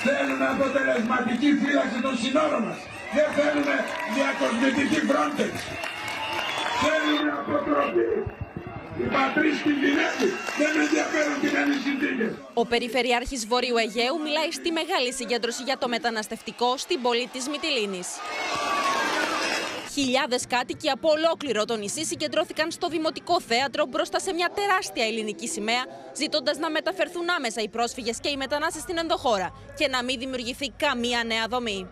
Θέλουμε αποτελεσματική φύλαξη των συνόρων μας. Δεν θέλουμε διακοσμητική Frontex. Θέλουμε αποτροπή. Οι πατρίς κινδυνεύουν. Δεν με ενδιαφέρουν κοινωνικές συνθήκες. Ο Περιφερειάρχης Βορείου Αιγαίου μιλάει στη μεγάλη συγκέντρωση για το μεταναστευτικό στην πόλη της Μυτιλήνης. Χιλιάδες κάτοικοι από ολόκληρο το νησί συγκεντρώθηκαν στο Δημοτικό Θέατρο μπροστά σε μια τεράστια ελληνική σημαία, ζητώντας να μεταφερθούν άμεσα οι πρόσφυγες και οι μετανάστες στην ενδοχώρα και να μην δημιουργηθεί καμία νέα δομή.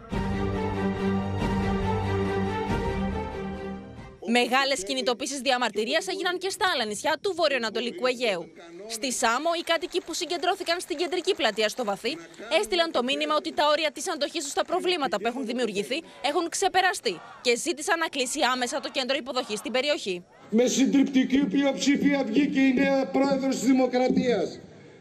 Μεγάλες κινητοποίησεις διαμαρτυρίας έγιναν και στα άλλα νησιά του βορειοανατολικού Αιγαίου. Στη Σάμο, οι κάτοικοι που συγκεντρώθηκαν στην κεντρική πλατεία στο Βαθύ έστειλαν το μήνυμα ότι τα όρια της αντοχής τους στα προβλήματα που έχουν δημιουργηθεί έχουν ξεπεραστεί και ζήτησαν να κλείσει άμεσα το κέντρο υποδοχής στην περιοχή. Με συντριπτική πλειοψηφία βγήκε η νέα πρόεδρος της Δημοκρατίας.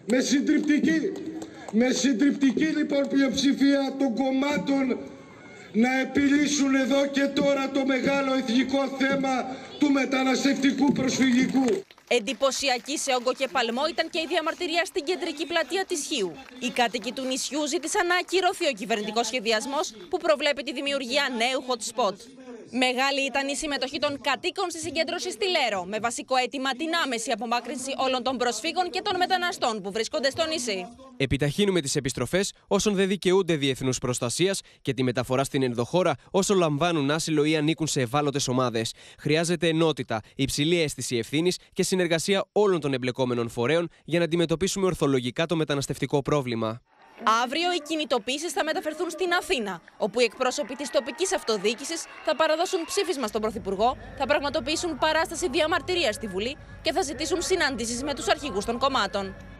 Με συντριπτική λοιπόν πλειοψηφία των κομμάτων να επιλύσουν εδώ και τώρα το μεγάλο εθνικό θέμα του μεταναστευτικού προσφυγικού. Εντυπωσιακή σε όγκο και παλμό ήταν και η διαμαρτυρία στην κεντρική πλατεία της Χίου. Οι κάτοικοι του νησιού ζήτησαν να ακυρωθεί ο κυβερνητικός σχεδιασμός που προβλέπει τη δημιουργία νέου hot spot. Μεγάλη ήταν η συμμετοχή των κατοίκων στη συγκέντρωση στη Λέρο, με βασικό αίτημα την άμεση απομάκρυνση όλων των προσφύγων και των μεταναστών που βρίσκονται στο νησί. Επιταχύνουμε τις επιστροφές όσων δεν δικαιούνται διεθνούς προστασίας και τη μεταφορά στην ενδοχώρα όσων λαμβάνουν άσυλο ή ανήκουν σε ευάλωτες ομάδες. Χρειάζεται ενότητα, υψηλή αίσθηση ευθύνης και συνεργασία όλων των εμπλεκόμενων φορέων για να αντιμετωπίσουμε ορθολογικά το μεταναστευτικό πρόβλημα. Αύριο οι κινητοποίησεις θα μεταφερθούν στην Αθήνα, όπου οι εκπρόσωποι της τοπικής αυτοδιοίκησης θα παραδώσουν ψήφισμα στον Πρωθυπουργό, θα πραγματοποιήσουν παράσταση διαμαρτυρίας στη Βουλή και θα ζητήσουν συναντήσεις με τους αρχηγούς των κομμάτων.